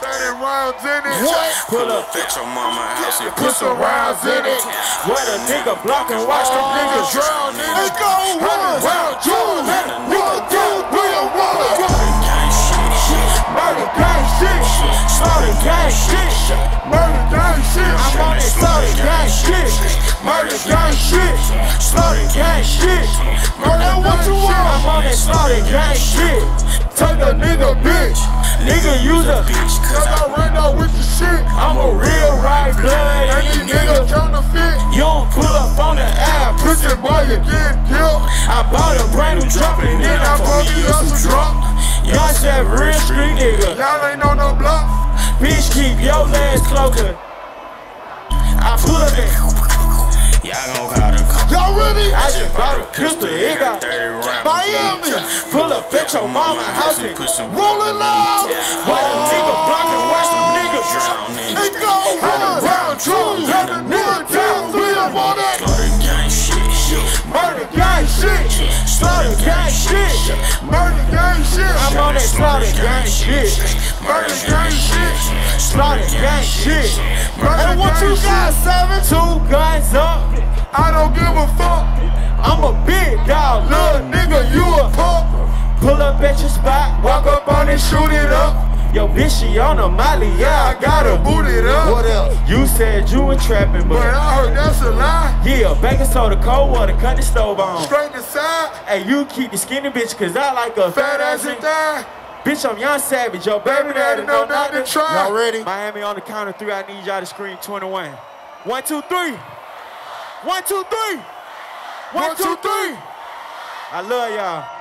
30 rounds in it. What? Pull up at your mama house and Put some rounds in it. Where the nigga block and watch them niggas Drown in it. Let's go, one. Round two. Nigga, we don't want it. Murder gang shit. Slaughter gang shit. Murder gang shit. I'm on that slaughter gang shit. Murder gang shit. Slaughter gang shit. Murder what you want? I'm on that slaughter gang shit. Take a nigga bitch. Nigga use a bitch. Cause I ran out with the shit. I'm a real right blood. And these niggas counterfeit. You don't pull up on the app. Pussy boy, you get killed. I bought a brand new drop and then I bought me up some drunk. Y'all said real street nigga. Y'all ain't on no block. Bitch, keep your legs closer. I pull up and Y'all gon' call the cops. Y'all ready? I just bought a pistol. It got 30 rounds. Miami. pull up at your mama house and Put some Rolling loud. why the nigga block and watch them niggas drown in It go round two. Nigga down. We don't want it. Slaughter gang shit. murder gang shit. Slaughter gang shit. Murder gang shit. I'm on that slaughter gang shit. Murder gang shit. Slaughter gang shit. Murder And what you gang got, shit. 7? 2 guns up. I don't give a fuck. I'm a big dog, Little look. nigga, you a punk. Pull up at your spot, walk up on it, shoot it up. Yo, bitch, she on a molly, yeah, I got her. Boot it up. What else? You said you were trapping, But but I heard that's a lie. yeah, baking soda, cold water, cut the stove on. Straight to side. Hey, you keep the skinny bitch, cause I like a Fat ass and die. Bitch, I'm young savage, yo, baby daddy know not to try. Y'all ready? Miami on the count of 3, I need y'all to scream 21. 1, 2, 3. 1, 2, 3. 1, 2, 3. I love y'all.